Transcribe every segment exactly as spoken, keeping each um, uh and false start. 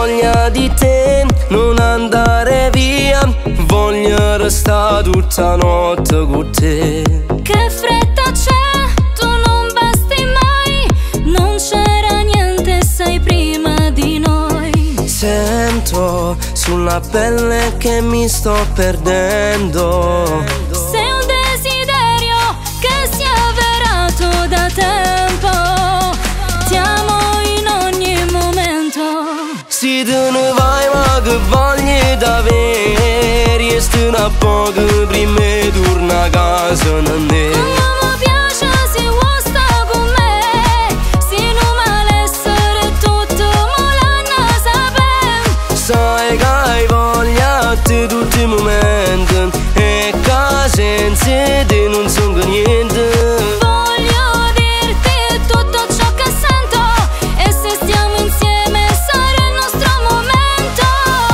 voglia di te, non andare via, voglio restare tutta notte con te. Che fretta c'è, tu non basti mai, non c'era niente, sei prima di noi. Sento sulla pelle che mi sto perdendo. Sei un desiderio che si è avverato da tempo, ti amo in ogni momento. Se te ne vai ma che voglia d'avere, sto una poco prima e torna a casa non è. Come mi piace se vuoi sta con me, se non malessere tutto me l'hanno sapere. Sai che hai voglia di tutti i momenti e che senza te non sono niente. Voglio dirti tutto ciò che sento e se stiamo insieme sarà il nostro momento.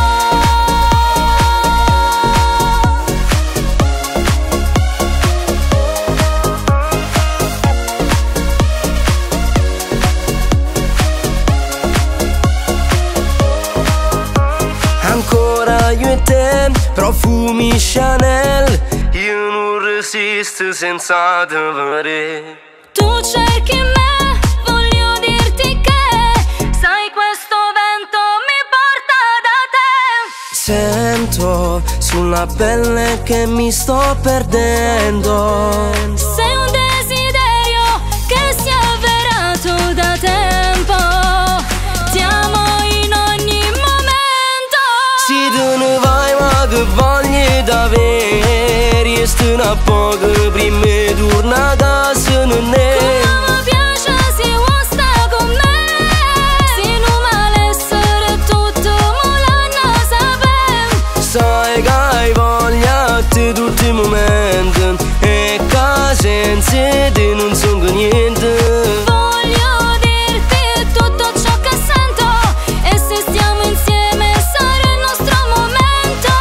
Ancora io e te, profumi Chanel, io non resisto senza te vedere. Tu cerchi me, voglio dirti che sai questo vento mi porta da te. Sento sulla pelle che mi sto perdendo. Sei un desiderio che si è avverato da tempo, ti amo in ogni momento. Se te ne vai ma che voglia d'avere, sto una poco prima e torna a casa non è. Come mi piace se vuoi sta con me, se non malessere tutto me l'hanno sapere. Sai che hai voglia di tutti i momenti e che senza te non sono niente. Voglio dirti tutto ciò che sento e se stiamo insieme sarà il nostro momento.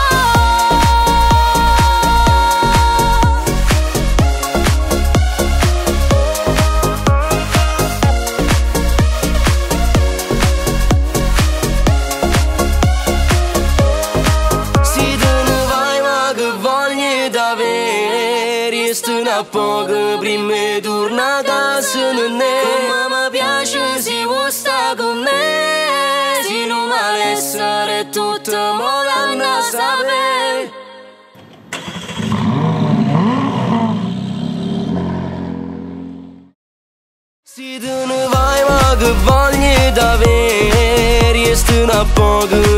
Se te ne vai ma che voglia d'avere, sto una poco prima e torna a casa non è. Come mi piace se vuoi sta con me, se non malessere tutto me l'hanno sapere. Se te ne vai ma che voglia d'avere, sto una poco